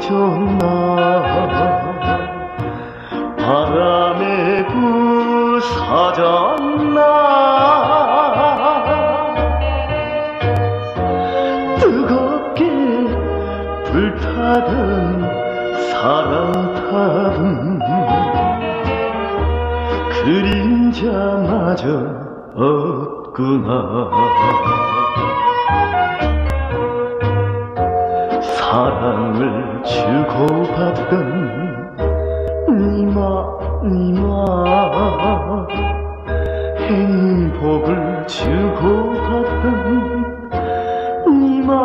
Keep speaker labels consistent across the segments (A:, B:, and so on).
A: 무너졌나 바람에 부서졌나 뜨겁게 불타던 사랑탑은 그림자마저 없구나. 사랑을 주고받던 니마 행복을 주고받던 니마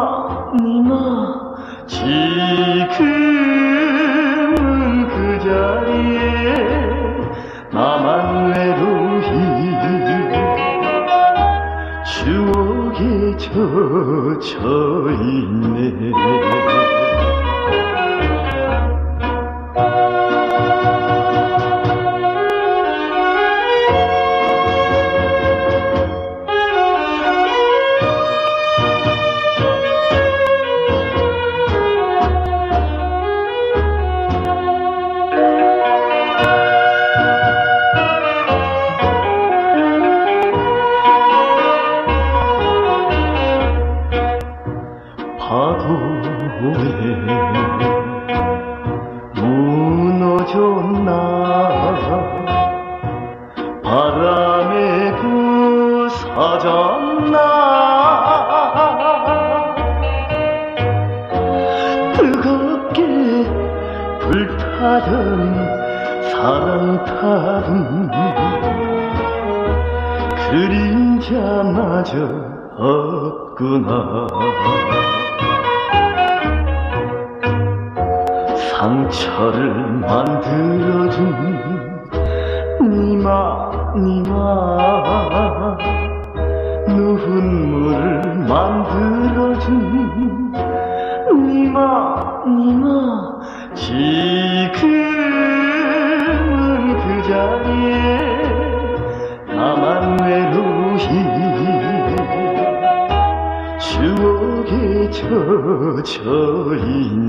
A: 지금은 그 자리에 나만 외로이 추억에 젖어있네. 파도에 무너졌나 바람에 부서졌나 뜨겁게 불타던 사랑탑은 그림자마저 없구나. 상처를 만들어준 니마 눈물을 만들어준 니마 지금은 그 자리에 나만 외로이 추억에 젖어있네.